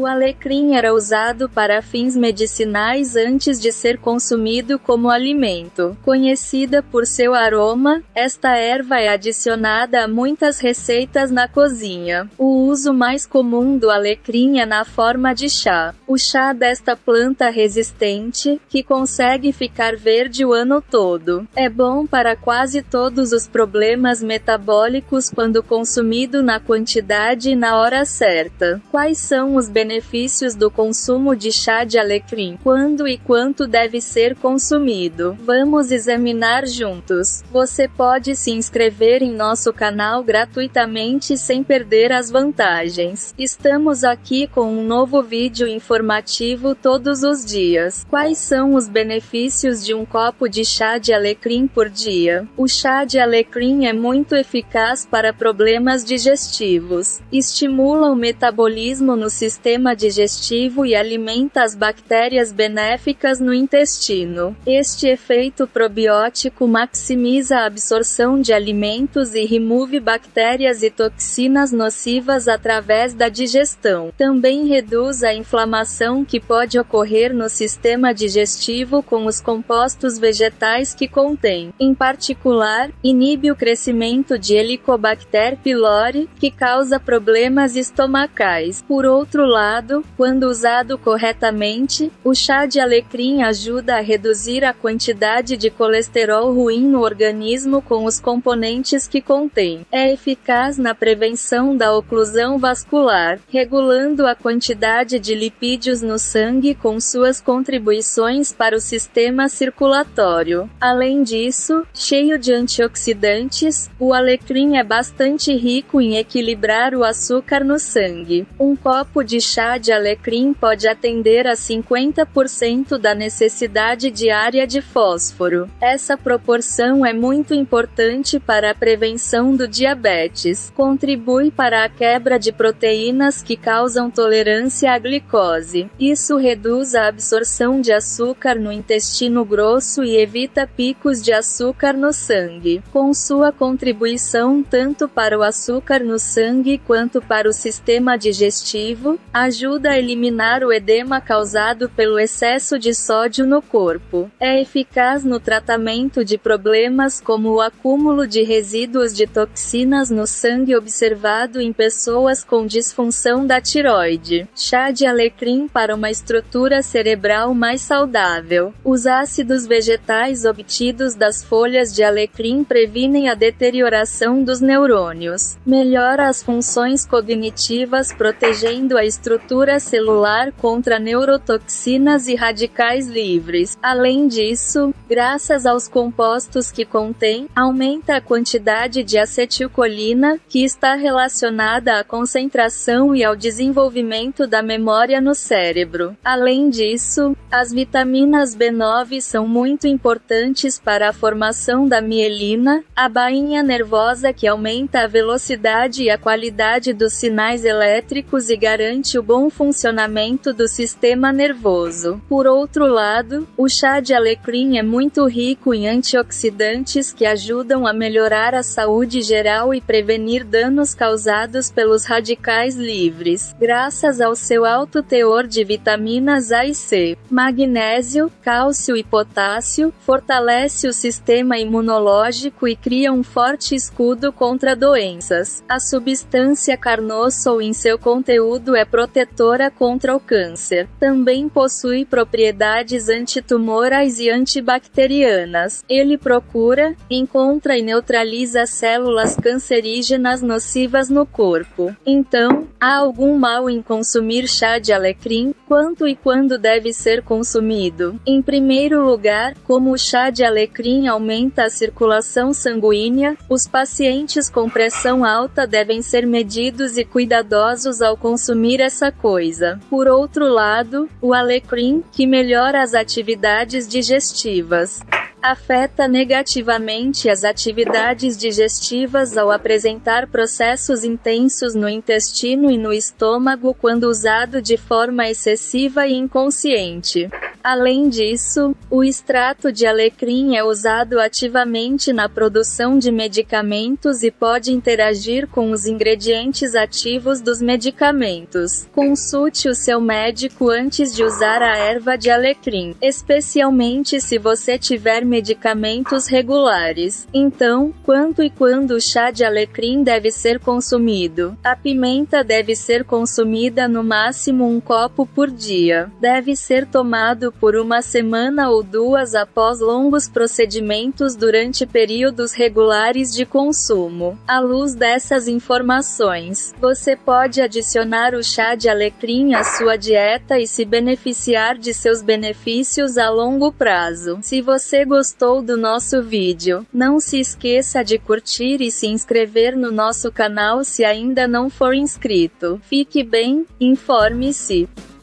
O alecrim era usado para fins medicinais antes de ser consumido como alimento. Conhecida por seu aroma, esta erva é adicionada a muitas receitas na cozinha. O uso mais comum do alecrim é na forma de chá. O chá desta planta resistente, que consegue ficar verde o ano todo, é bom para quase todos os problemas metabólicos quando consumido na quantidade e na hora certa. Quais são os benefícios do consumo de chá de alecrim? Quando e quanto deve ser consumido? Vamos examinar juntos. Você pode se inscrever em nosso canal gratuitamente sem perder as vantagens. Estamos aqui com um novo vídeo informativo todos os dias. Quais são os benefícios de um copo de chá de alecrim por dia? O chá de alecrim é muito eficaz para problemas digestivos. Estimula o metabolismo no sistema digestivo e alimenta as bactérias benéficas no intestino. Este efeito probiótico maximiza a absorção de alimentos e remove bactérias e toxinas nocivas através da digestão. Também reduz a inflamação que pode ocorrer no sistema digestivo com os compostos vegetais que contém. Em particular, inibe o crescimento de Helicobacter pylori, que causa problemas estomacais. Por outro lado, quando usado corretamente, o chá de alecrim ajuda a reduzir a quantidade de colesterol ruim no organismo com os componentes que contém. É eficaz na prevenção da oclusão vascular, regulando a quantidade de lipídios no sangue com suas contribuições para o sistema circulatório. Além disso, cheio de antioxidantes, o alecrim é bastante rico em equilibrar o açúcar no sangue. Um copo de chá de alecrim pode atender a 50% da necessidade diária de fósforo. Essa proporção é muito importante para a prevenção do diabetes. Contribui para a quebra de proteínas que causam tolerância à glicose. Isso reduz a absorção de açúcar no intestino grosso e evita picos de açúcar no sangue. Com sua contribuição tanto para o açúcar no sangue quanto para o sistema digestivo, ajuda a eliminar o edema causado pelo excesso de sódio no corpo. É eficaz no tratamento de problemas como o acúmulo de resíduos de toxinas no sangue observado em pessoas com disfunção da tireoide. Chá de alecrim para uma estrutura cerebral mais saudável. Os ácidos vegetais obtidos das folhas de alecrim previnem a deterioração dos neurônios. Melhora as funções cognitivas protegendo a estrutura celular contra neurotoxinas e radicais livres. Além disso, graças aos compostos que contém, aumenta a quantidade de acetilcolina, que está relacionada à concentração e ao desenvolvimento da memória no cérebro. Além disso, as vitaminas B9 são muito importantes para a formação da mielina, a bainha nervosa que aumenta a velocidade e a qualidade dos sinais elétricos e garante o bom funcionamento do sistema nervoso. Por outro lado, o chá de alecrim é muito rico em antioxidantes que ajudam a melhorar a saúde geral e prevenir danos causados pelos radicais livres. Graças ao seu alto teor de vitaminas A e C, magnésio, cálcio e potássio, fortalece o sistema imunológico e cria um forte escudo contra doenças. A substância carnosol em seu conteúdo é protetora contra o câncer. Também possui propriedades antitumorais e antibacterianas. Ele procura, encontra e neutraliza células cancerígenas nocivas no corpo. Então, há algum mal em consumir chá de alecrim? Quanto e quando deve ser consumido? Em primeiro lugar, como o chá de alecrim aumenta a circulação sanguínea, os pacientes com pressão alta devem ser medidos e cuidadosos ao consumir essa coisa. Por outro lado, o alecrim, que melhora as atividades digestivas, afeta negativamente as atividades digestivas ao apresentar processos intensos no intestino e no estômago quando usado de forma excessiva e inconsciente. Além disso, o extrato de alecrim é usado ativamente na produção de medicamentos e pode interagir com os ingredientes ativos dos medicamentos. Consulte o seu médico antes de usar a erva de alecrim, especialmente se você tiver medicamentos regulares. Então, quanto e quando o chá de alecrim deve ser consumido? A pimenta deve ser consumida no máximo 1 copo por dia. Deve ser tomado por 1 semana ou 2 após longos procedimentos durante períodos regulares de consumo. À luz dessas informações, você pode adicionar o chá de alecrim à sua dieta e se beneficiar de seus benefícios a longo prazo. Se você gostou do nosso vídeo, não se esqueça de curtir e se inscrever no nosso canal se ainda não for inscrito. Fique bem, informe-se.